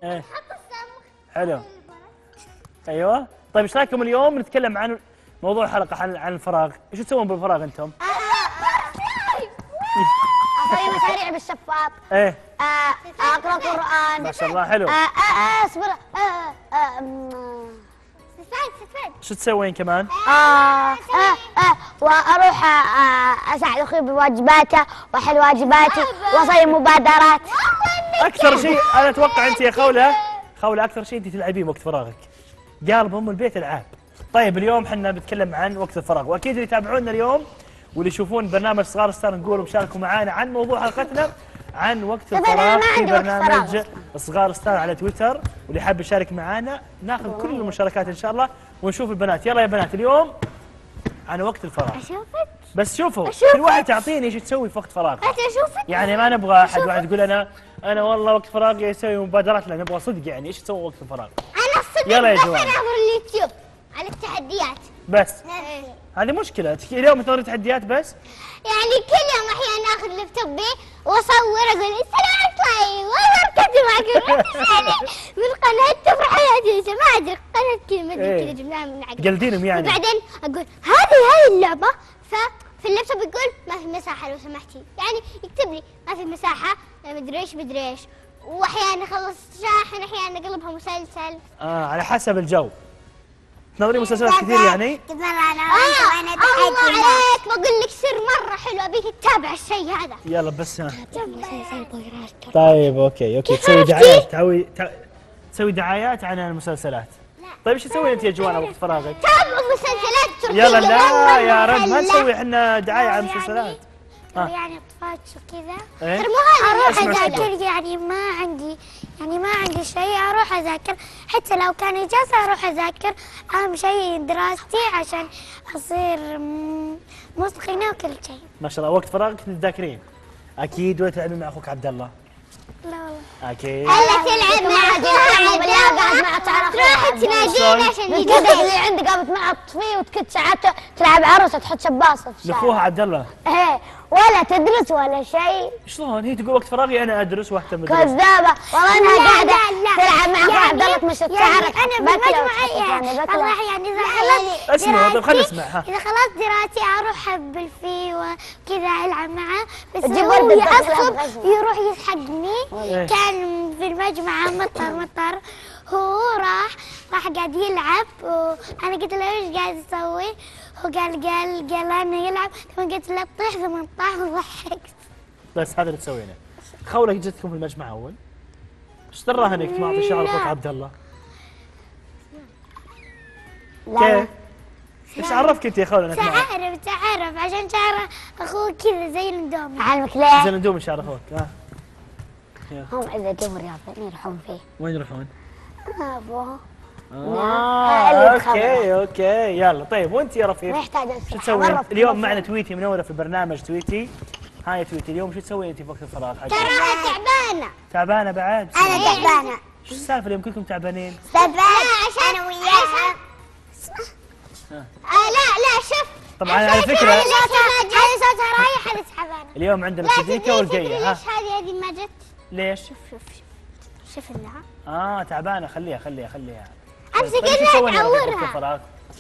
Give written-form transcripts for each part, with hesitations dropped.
ايه نحط السمغ. حلو. ايوه طيب ايش رايكم اليوم نتكلم عن موضوع الحلقه عن الفراغ، ايش تسوون بالفراغ انتم؟ اسوي مشاريع بالشفاط. ايه اقرا قران. ما شاء الله حلو. اصبر. استفاد. شو تسوين كمان؟ واروح اساعد اخوي بواجباته واحل واجباتي واصير مبادرات. اكثر شيء انا اتوقع انت يا خوله اكثر شيء انت تلعبين وقت فراغك. قالب ام البيت العاب. طيب اليوم احنا بنتكلم عن وقت الفراغ، واكيد اللي يتابعونا اليوم واللي يشوفون برنامج صغار ستار نقولوا شاركوا معنا عن موضوع حلقتنا عن وقت الفراغ في برنامج صغار ستار على تويتر، واللي حاب يشارك معنا ناخذ كل المشاركات ان شاء الله ونشوف البنات. يلا يا بنات اليوم عن وقت الفراغ. اشوفك. بس شوفوا كل واحد تعطيني ايش تسوي في وقت فراغ. اشوفك. يعني ما نبغى احد واحد يقول انا والله وقت فراغي اسوي مبادرات، لا نبغى صدق يعني ايش تسوي وقت الفراغ. انا الصدق يلا يا بس جوان. اناظر اليوتيوب على التحديات. بس هذه مشكلة اليوم تنظري تحديات بس؟ يعني كل يوم احيانا اخذ لابتوبي واصور اقول السلام عليكم واركز معكم يعني من قناة تفرح حياتي ما ادري قناة كذا ما ادري كذا جبناها من عقب. قلدينهم يعني. وبعدين اقول هذه اللعبة، ففي اللابتوب يقول ما في مساحة لو سمحتي، يعني يكتب لي ما في مساحة مدري ايش واحيانا خلص شاحن احيانا اقلبها مسلسل. على حسب الجو. تنظري مسلسلات كثير يعني؟ الله عليك بقول لك سر مرة حلو ابيك تتابع الشيء هذا. يلا بس طيب اوكي تسوي دعايات تسوي دعايات عن المسلسلات. طيب ايش تسوي انت يا جوانا وقت فراغك؟ تابعوا مسلسلات تركية. يلا لا يا رد ما نسوي احنا دعاية عن المسلسلات. يعني طفات وكذا. إيه؟ اروح اذاكر يعني ما عندي شيء اروح اذاكر، حتى لو كان اجازه اروح اذاكر. اهم شيء دراستي عشان اصير متقنه وكل شيء. ما شاء الله. وقت فراغك تذاكرين اكيد ولا تلعبين مع اخوك عبد الله؟ لا والله. اكيد. هلا تلعب مع اخوك قاعد مع تعرف تروح تناديني عشان يجي اللي عندك قامت معه تطفيه وتكت ساعات تلعب عروسه تحط شباصه في الشارع. لاخوها عبد الله. ايه ولا تدرس ولا شيء. شلون هي تقول وقت فراغي انا ادرس واهتم بالدراسه؟ كذابه والله انها قاعده تلعب مع اخوها عبد الله تمشي الشارع. انا بالمجموعه يعني اذا خلصت اسمعوا خلينا نسمعها. اذا خلصت دراسي اروح ابل فيه وكذا العب معه، بس تجيب هو ورد يعصب تغلب يروح يسحقني. كان في المجمعه مطر هو راح قاعد يلعب وانا قلت له ايش قاعد تسوي؟ هو قال انا يلعب، ثم قلت له طيح ثم طاح وضحكت. بس هذا اللي تسوينه. خولك جتكم في المجمع اول؟ ايش دراها انك معطي شعر اخوك عبد الله؟ كيف؟ ايش عرفك انت يا خوله انك تعرف عشان شعر اخوه كذا زي الاندومي. اعلمك ليه؟ زي الاندومي شعر اخوك. هم اذا جو رياضيين يروحون فيه. وين يروحون؟ ابوها. اوكي يلا. طيب وانت يا رفيق؟ ما يحتاج شو تسوي؟ اليوم معنا تويتي منوره في برنامج تويتي. هاي تويتي اليوم شو تسوي انت في وقت الفراغ حقك؟ تراها تعبانه. تعبانه بعد؟ انا تعبانه. شو السالفه اليوم كلكم تعبانين؟ عشان انا وياها. لا شوف طبعا على فكره هذه صوتها رايح هذه تعبانه. اليوم عندنا صديقه والقيه. ليش هذه ما جت؟ ليش؟ شوف انها تعبانه. خليها امسك طيب انها شو تسوين يا رفيق وقت تعورها. الفراغ؟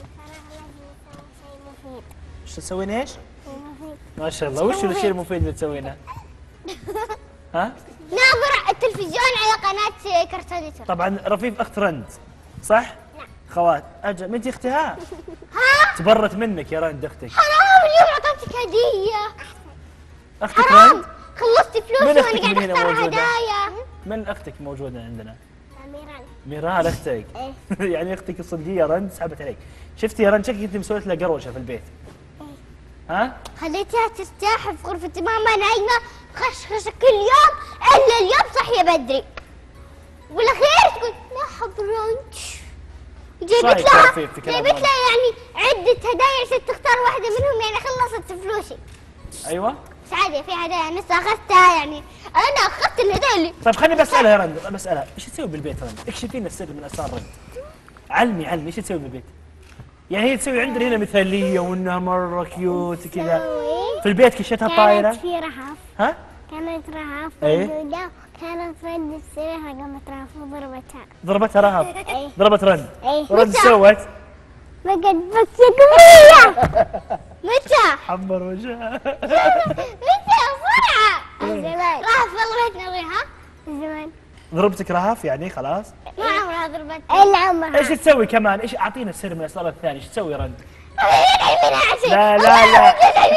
شو تسوين ايش؟ ما شاء الله. وش الشيء المفيد اللي تسوينه؟ ها؟ ناظر التلفزيون على قناة كرتونيتر. طبعا رفيف اخت رند صح؟ نعم. خوات اجل ما انت اختها؟ ها؟ تبرت منك يا رند اختك. حرام اليوم اعطيتك هدية. اختك حرام رند؟ خلصت فلوسي من وانا أختك قاعد من هنا اختار موجودة؟ هدايا. من اختك موجوده عندنا؟ ميران. ميرال اختك. يعني اختك الصدقيه رند سحبت عليك. شفتي يا رند شكلك انت مسويت لها قروشه في البيت. ها؟ خليتها ترتاح في غرفة ماما نايمة خشخشة كل يوم الا اليوم صحية بدري. بالاخير تقول لا حضرنت. جبت لها يعني عدة هدايا عشان تختار واحدة منهم، يعني خلصت فلوسي. ايوه؟ سعادة في هدايا انا اخذتها، يعني انا اخذت الهدايا اللي. طيب خليني بسالها يا رند، بسالها ايش تسوي بالبيت رند؟ اكشفي لنا السر من اسرار رند. علمي ايش تسوي بالبيت؟ يعني هي تسوي عندنا هنا مثاليه وانها مره كيوت كذا. في البيت كشتها طايره. كانت في رهف. ها؟ كانت رهف إيه؟ موجودة، كانت رد السرير قامت رهف وضربتها. ضربتها رهف. إيه. ضربت رن. إيه. رن متى؟ سوت. بقت بكسة قوية. متى؟ حمر وجهها. متى بسرعة؟ زمان. رهف ضربتني ها؟ زمان. ضربتك رهف يعني خلاص. ما عمرها ضربتني. إلا عمرها. ايش تسوي كمان؟ ايش اعطينا السر من الاسئله الثانيه، ايش تسوي رن؟ لا لا لا لا.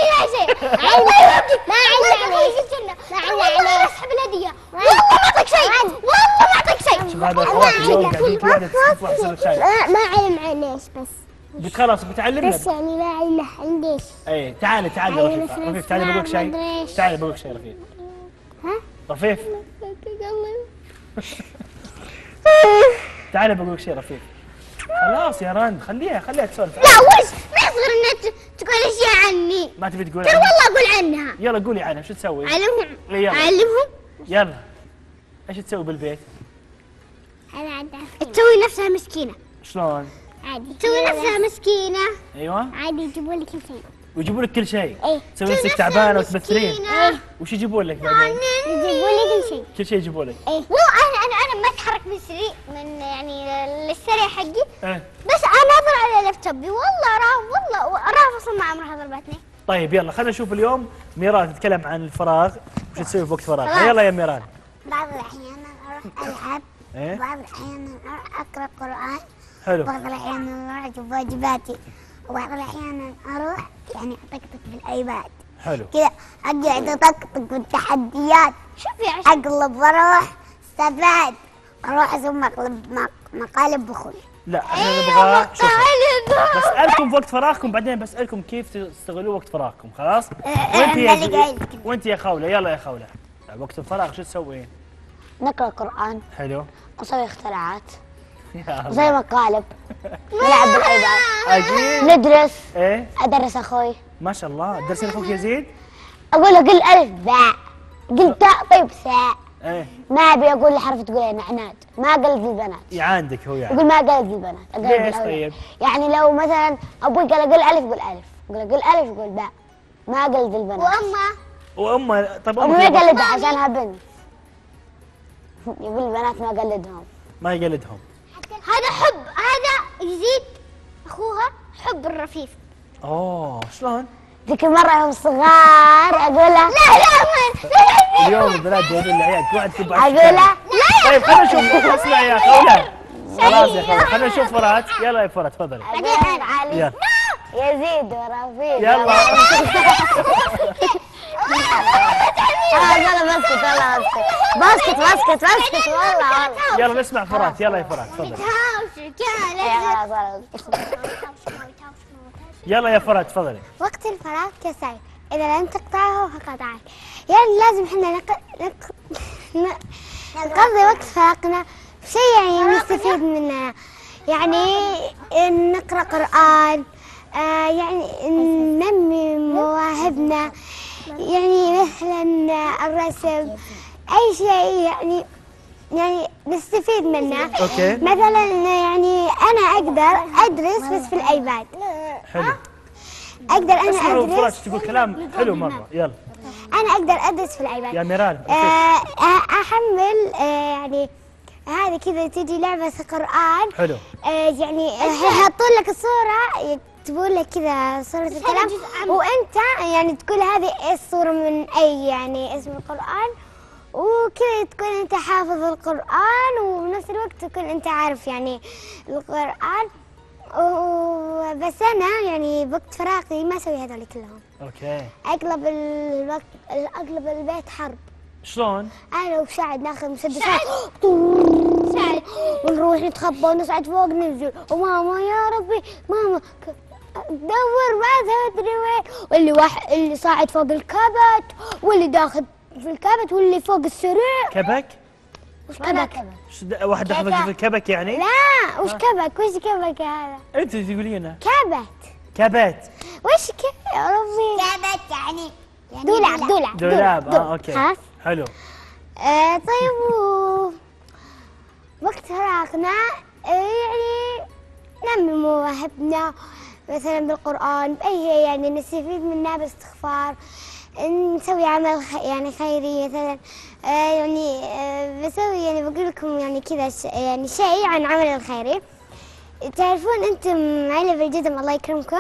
ما عليه اسحب الهديه. والله ما اعطيك شيء، والله ما اعطيك شيء. شوف هذا اخوات اليوم قاعدين كل واحده تطلع سر شيء. ما علم عينيش بس. خلاص بتعلمنا. بس يعني ما علم عنديش. ايه تعالي تعالي عيني رفيف، في رفيف تعالي بقول لك شيء. ما أدري إيش. تعالي بقول لك شيء رفيف. ها؟ رفيف تعالي بقول لك شيء رفيف. خلاص يا رند خليها تسولف. لا وش ما يصير انك تقول اشياء عني. ما تبي تقول ترى عنها؟ والله اقول عنها. يلا قولي عنها شو تسوي؟ علمهم. إيه يلا. علمهم. يلا ايش تسوي بالبيت؟ تسوي نفسها مسكينه. شلون؟ عادي تسوي نفسها مسكينه. ايوه عادي يجيبوا لك كل شيء. ويجيبوا لك كل شيء. ايه تسوي نفسك تعبانه وتمثلين. وش يجيبوا لك بعدين؟ يجيبوا لي كل شيء. كل شيء يجيبوا لك. ايه والله انا ما اتحرك من سرير من يعني السرير حقي. ايه بس انا اضل على لابتوبي والله راف اصلا ما عمرها ضربتني. طيب يلا خلينا نشوف اليوم ميران تتكلم عن الفراغ، وش تسوي في وقت فراغ؟ يلا يا ميران. بعض الاحيان اروح العب. ايه بعض الاحيان اقرا قران. حلو. بعض الاحيان اروح اشوف واجباتي. وبعض الاحيان اروح يعني اطقطق بالايباد. حلو. كذا اقعد اطقطق بالتحديات. شوفي عشان اقلب واروح استفاد. اروح اسوي مقالب بخل. لا احنا نبغى بسألكم في وقت فراغكم، بعدين بسألكم كيف تستغلوا وقت فراغكم. خلاص؟ وانت يا خولة، يلا يا خولة وقت الفراغ شو تسوين؟ نقرأ قرآن حلو. ونسوي اختراعات يا وزي مقالب نلعب بالايباد اكيد. ندرس ايه ادرس اخوي ما شاء الله. درسين اخوك يزيد؟ اقول له قل الف باء قل تاء طيب ثاء. ايه ما ابي اقول له حرف تقول انا عناد ما قلد البنات. يعاندك هو يعني. يقول ما قلد البنات اقلد ليش الأولاد. طيب؟ يعني لو مثلا ابوي قال قل الف يقول الف، قل قل الف يقول باء، ما قلد البنات. وامه طيب امي ما امك يقلدها عشانها بنت. يقول البنات ما قلدهم. ما يقلدهم. هذا حب، هذا يزيد اخوها حب الرفيف. اوه شلون؟ ذيك المرة يوم صغار اقول له لا اليوم البنات جايبين العيال كل واحد يكب اقول له طيب خلينا نشوف. اسمع يا خولة خلاص يا خولة خلينا نشوف فرات. يلا يا فرات تفضلي. بعدين علي يلا يزيد ورفيق. يلا والله بسكت والله بسكت والله. يلا نسمع فرات. يلا يا فرات تفضلي. يلا يا فرات تفضلي. وقت الفراغ كسائل، إذا لم تقطعه فقطعك. يعني لازم احنا نقضي وقت فراغنا بشيء يعني نستفيد منه. يعني نقرأ قرآن، يعني ننمي مواهبنا، يعني مثلا الرسم، أي شيء يعني نستفيد منه. اوكي. مثلا يعني أنا أقدر أدرس بس في الأيباد. حلو. أقدر أنا اسمعوا فرات أدرس. تقول كلام حلو مرة. يلا أنا أقدر أدرس في الأيباد. يا ميران. أحمل يعني هذه كذا تجي لعبة قرآن. حلو. يعني يحطون لك الصورة، يكتبون لك كذا صورة الكلام، وأنت يعني تقول هذه إيش الصورة من أي يعني اسم القرآن، وكذا تكون أنت حافظ القرآن وبنفس الوقت تكون أنت عارف يعني القرآن. بس أنا يعني بوقت فراغي ما أسوي هذول كلهم. اوكي. أقلب البيت حرب. شلون؟ انا وسعد ناخذ مسدسات سعد ونروح نتخبى ونصعد فوق ننزل، وماما يا ربي ماما دور ما تدري وين، اللي صاعد فوق الكبت، واللي داخل في الكبت، واللي فوق السرير. كبك؟ وش كبك؟ واحد دخل في الكبك يعني؟ لا وش كبك؟ وش كبك هذا؟ انت تقولينه كبت. كبت. وش يا ربي؟ كبت يعني دولاب. اوكي. حلو. طيب وقت فراغنا يعني ننمي مواهبنا مثلا بالقرآن، بأي يعني نستفيد منها باستغفار. نسوي عمل يعني خيري مثلا. يعني بسوي يعني بقول لكم يعني كذا يعني شيء عن عمل الخيري. تعرفون انتم علب الجزم الله يكرمكم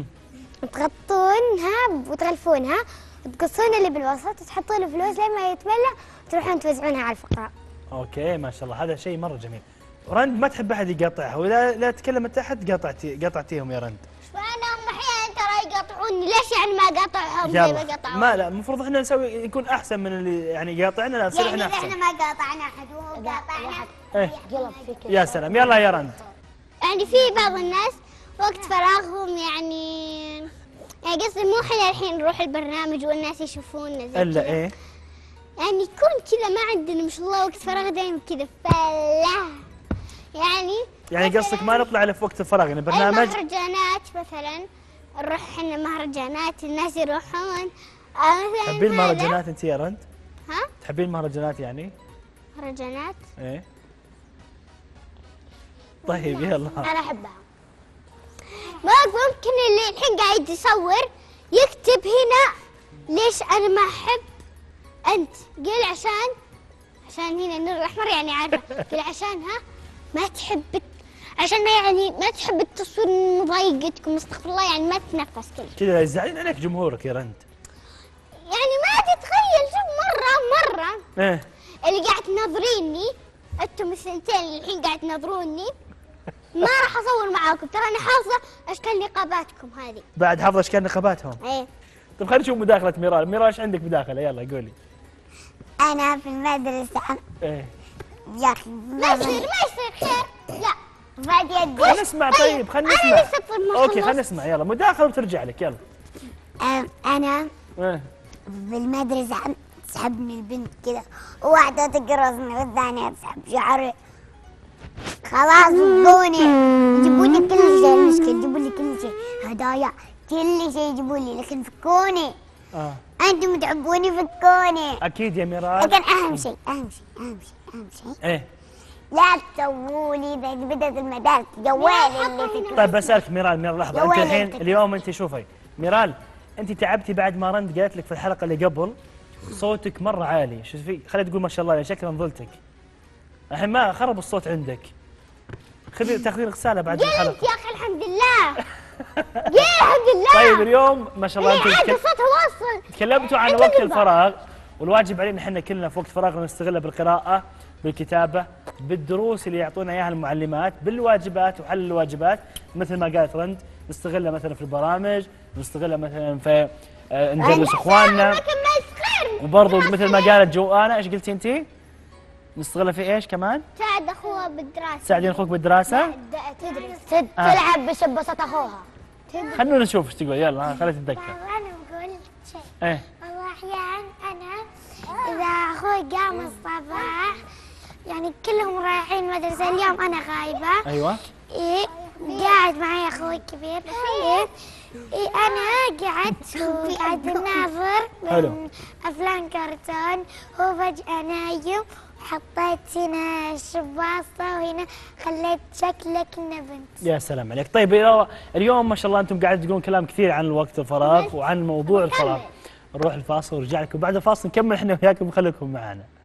تغطونها وتغلفونها وتقصون اللي بالوسط وتحطون الفلوس لما يتملى وتروحون توزعونها على الفقراء. اوكي ما شاء الله، هذا شيء مره جميل. رند ما تحب احد يقاطعها، ولا لا تكلمت احد قاطعتيهم يا رند. وانا احيانا ترى يقاطعوني، ليش يعني ما قاطعهم زي ما قاطعوني؟ ما لا المفروض احنا نسوي يكون احسن من اللي يعني يقاطعنا، لا نصير احنا يعني احسن. احنا ما قاطعنا احد وهو قاطعنا. ايه يا سلام، يلا يا رند. يعني في بعض الناس وقت فراغهم يعني قصدي مو احنا الحين نروح البرنامج والناس يشوفونا زي الا كذا. ايه يعني يكون كذا ما عندنا ما شاء الله وقت فراغ دائما كذا فلا يعني قصدك ما نطلع الا في وقت الفراغ يعني برنامج؟ مهرجانات مثلا نروح احنا مهرجانات الناس يروحون مثلا. تحبين المهرجانات انت يا رند؟ ها؟ تحبين المهرجانات يعني؟ مهرجانات؟ ايه طيب يلا. انا احبها. ممكن اللي الحين قاعد يصور يكتب هنا ليش انا ما احب انت، قل عشان هنا النور الاحمر يعني عارفه، قل عشانها ما تحب، عشان ما يعني ما تحب التصوير مضايقتكم استغفر الله يعني ما تتنفس كذا يزعلين عليك جمهورك يا رند. يعني ما تتخيل شوف مره ايه اللي قاعد تناظريني انتم الثنتين اللي الحين قاعد تناظروني ما راح اصور معاكم، ترى انا حافظه اشكال نقاباتكم هذه. بعد حافظه اشكال نقاباتهم؟ ايه. طيب خلينا نشوف مداخله ميرال. ميرال ايش عندك مداخله؟ يلا قولي. انا في المدرسه ايه يا اخي ما يصير خير، لا بعد يدي. خلينا نسمع. طيب خلينا أنا نسمع. لسه طيب ما اوكي خلصت. خلينا نسمع يلا مداخله وترجع لك يلا. انا ايه في المدرسة تسحبني البنت كذا وواحدة تقرصني والثانية تسحب شعري. خلاص فكوني يجيبوا لي كل شيء، المشكلة يجيبوا لي كل شيء، هدايا كل شيء يجيبوا لي، لكن فكوني. انتم تحبوني فكوني. اكيد يا ميرال. لكن اهم شيء ايه لا تسووا لي اذا بدات المدارس جوالي اللي في طيب بسالك ميرال لحظه. انت جوالي الحين التكييف. اليوم انت شوفي ميرال، انت تعبتي بعد ما رند قالت لك في الحلقه اللي قبل صوتك مره عالي. شو في؟ خلي تقول ما شاء الله شكلها نظلتك. الحين ما خرب الصوت عندك. خذي تاخذين غساله بعد قلت الحلقه. يا اخي الحمد لله. يا الحمد لله. طيب اليوم ما شاء الله اللي عاد انتم صوتها واصل. تكلمتوا عن أنت وقت تبغى. الفراغ، والواجب علينا احنا كلنا في وقت فراغنا نستغله بالقراءه، بالكتابه، بالدروس اللي يعطونا اياها المعلمات، بالواجبات وحل الواجبات مثل ما قالت رند، نستغلها مثلا في البرامج، نستغلها مثلا في ندرس اخواننا، لكن ما يسخر. وبرضه مثل ما قالت جوانا. ايش قلتي انت؟ نستغلها في ايش كمان؟ ساعد اخوها بالدراسه. تساعدين اخوك بالدراسه؟ تدرس. تلعب بشبصة اخوها. خلونا نشوف ايش تقول. يلا خلينا نتذكر. وانا بقول شيء. ايه والله احيانا انا اذا اخوي قام الصباح يعني كلهم رايحين مدرسه اليوم انا غايبه. ايوه إيه قاعد معي اخوي الكبير. إيه انا قاعد ناظر حلو. من افلام كرتون، هو فجأة نايم حطيت هنا شباصة وهنا خليت شكلك بنت. يا سلام عليك. طيب اليوم ما شاء الله انتم قاعد تقولون كلام كثير عن الوقت الفراغ وعن موضوع الفراغ. نروح الفاصل ونرجع لكم بعد الفاصل نكمل احنا وياكم، خليكم معنا.